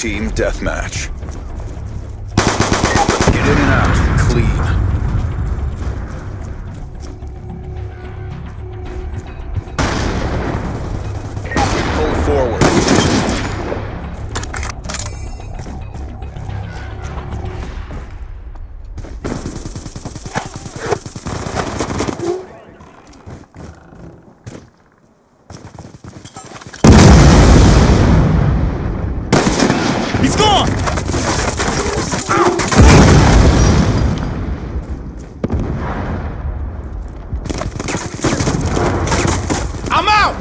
Team deathmatch. Let's get in and out clean. Pull forward. He's gone! I'm out!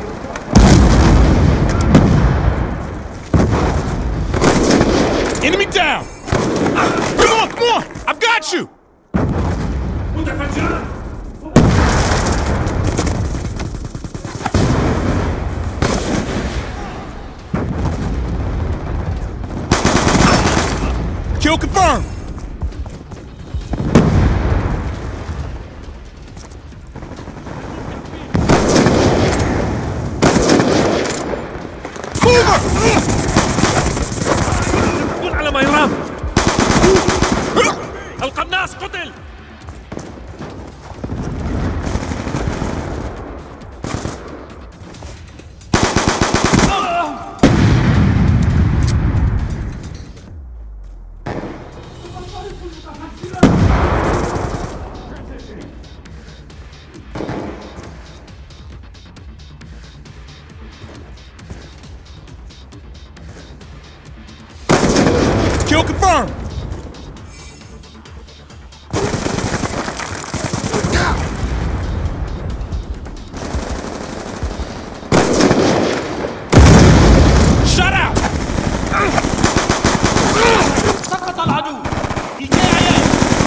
Enemy down! Come on! I've got you! Kill confirmed! قل على ما يرام. القناص قتل. Kill confirmed! Shut out! سقط العدو. الكاية.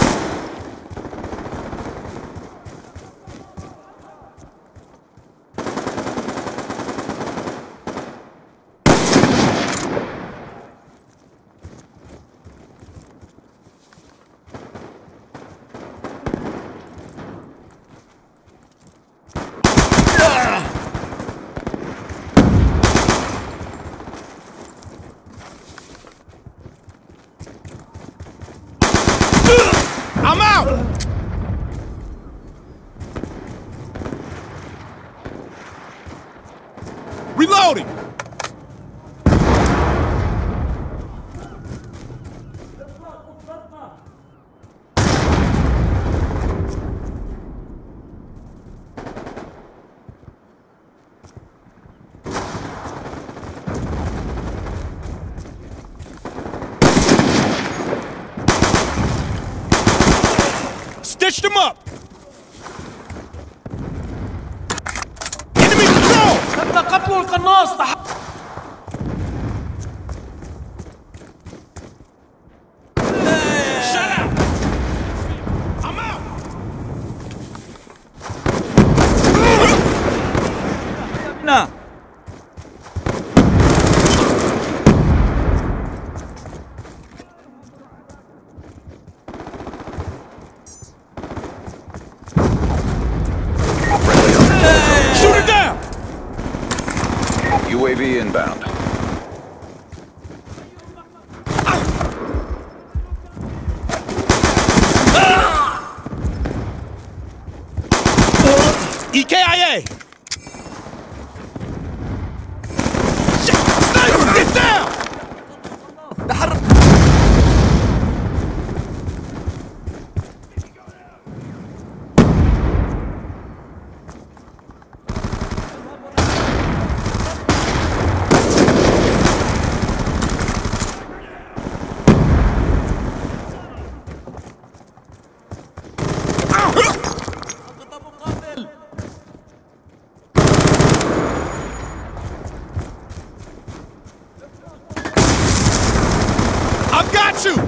I'm out! Reloading! Stitched him up! Enemy control! تم قتل القناص. Shut up! I'm out! نعم. Shoot it down! UAV inbound. EKIA! Sniper, get down! I've got you!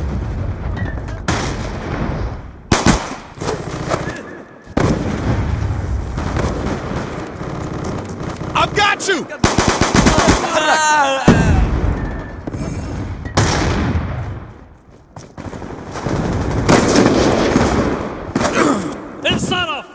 I've got you! انصرف.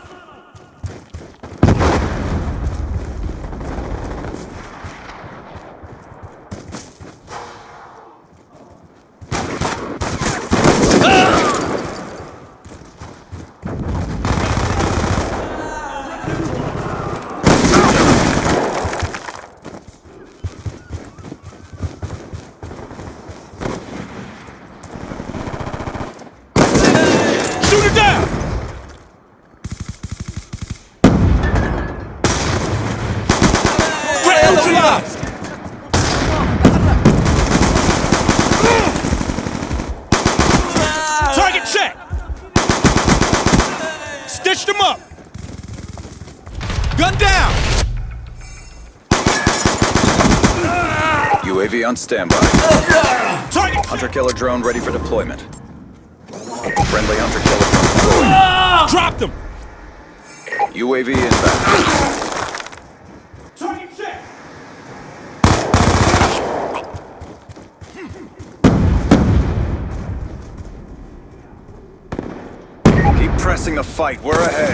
UAV on standby. Target! Hunter-killer drone ready for deployment. Friendly hunter-killer drone deployed. Dropped him! UAV inbound. Target check! Keep pressing the fight. We're ahead.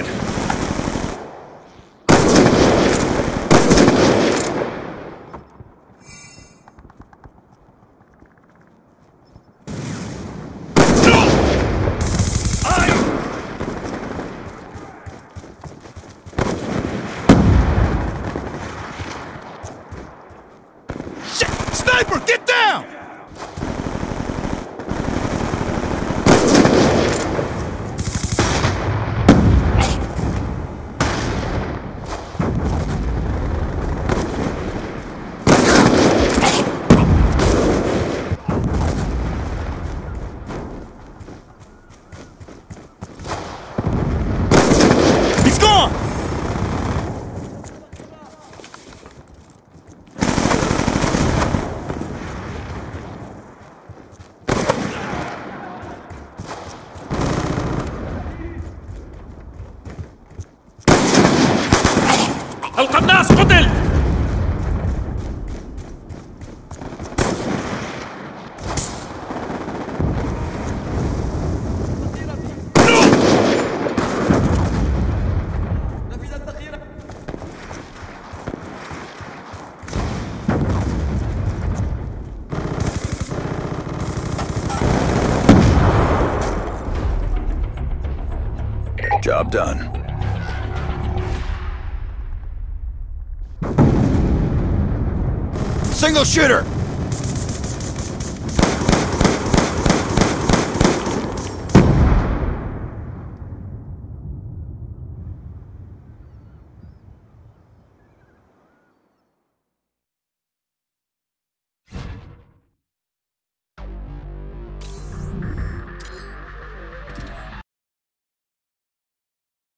Shit! Sniper, get down! He's gone! القناص قتل. Job done. Single shooter!